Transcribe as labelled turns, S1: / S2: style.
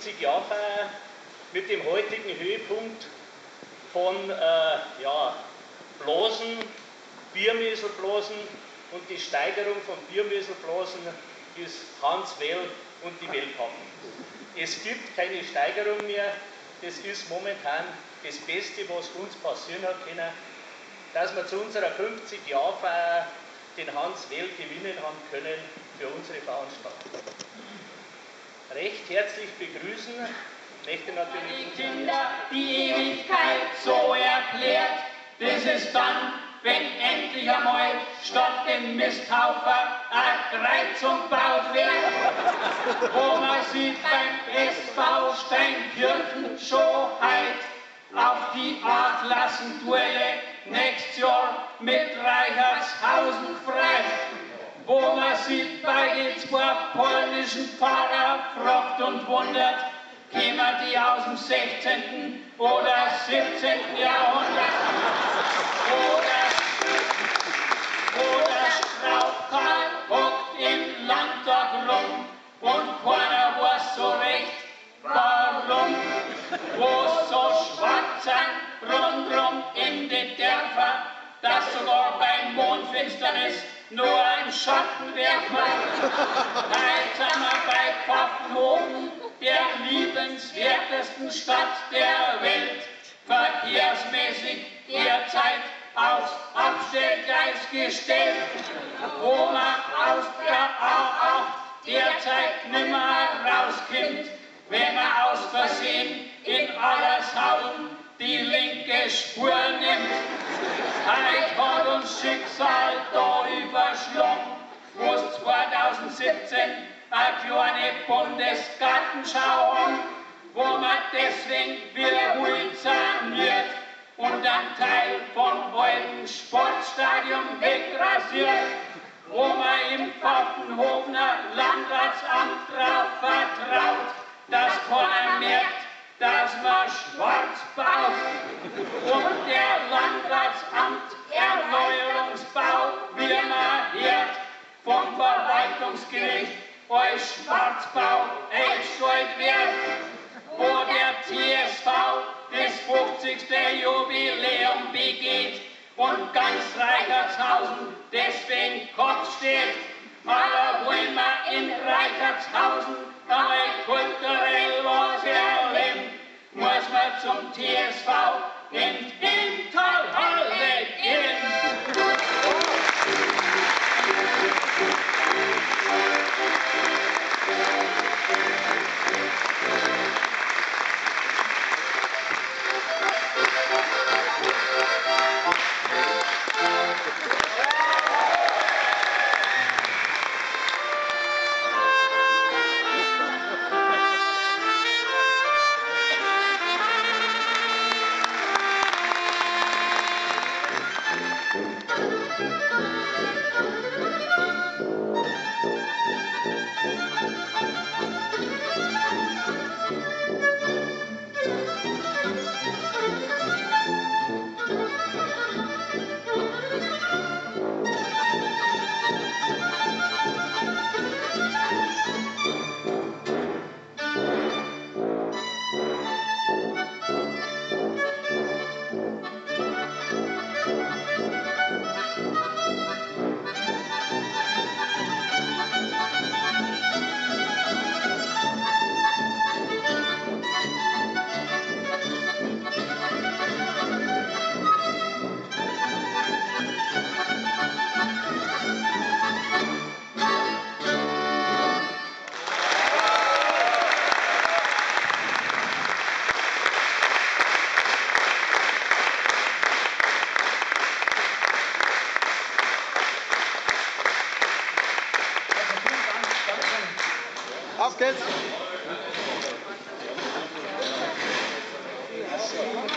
S1: 50-Jahr-Feier mit dem heutigen Höhepunkt von Blosen, Biermösl-Blosen und die Steigerung von Biermösl-Blosen ist Hans Well und die Wellbappn. Es gibt keine Steigerung mehr. Das ist momentan das Beste, was uns passieren hat können, dass wir zu unserer 50-Jahr-Feier den Hans Well gewinnen haben können für unsere Veranstaltung. Recht herzlich begrüßen möchte natürlich
S2: die Kinder die Ewigkeit so erklärt. Das ist dann, wenn endlich einmal statt dem Misthaufer eine Kreuzung gebaut wird, wo man sieht beim SV Steinkirchen schon heut auf die A-Klassenduelle nächstes Jahr mit Reichertshausen frei, wo man sieht bei den zwei polnischen Pfarrer fragt und wundert, kämen die aus dem 16. oder 17. Jahrhundert, oder Strauchkarl hockt im Landtag rum und keiner weiß so recht, warum, wo so schwarz sind rundrum in den Dörfern, dass sogar beim Mondfinsternis nur ein Schattenwerfer. Heute sind wir bei Pfaffenhofen, der liebenswertesten Stadt der Welt, verkehrsmäßig derzeit aufs Abstellgleis gestellt, wo man aus der A8 derzeit nimmer rauskommt, wenn man aus Versehen in Allershausen die linke Spur nimmt. Heute hat uns Schicksal da überschlagen, wo es 2017 eine kleine Bundesgartenschau haben, wo man deswegen wiederholt saniert und einen Teil vom alten Sportstadion wegrasiert, wo man im Pfaffenhofener Landratsamt drauf vertraut, dass keiner merkt, dass man schwarz baut. Und der Landratsamt Erneuerungsbau, wie man hört, vom Verwaltungsgericht als Schwarzbau eingestellt wird, wo der TSV das 50. Jubiläum begeht und ganz Reichertshausen deswegen Kopf steht. Aber wollen wir in Reichertshausen einmal kulturell was erleben, muss man zum TSV in Hinterhalle gehen.
S3: Auf geht's!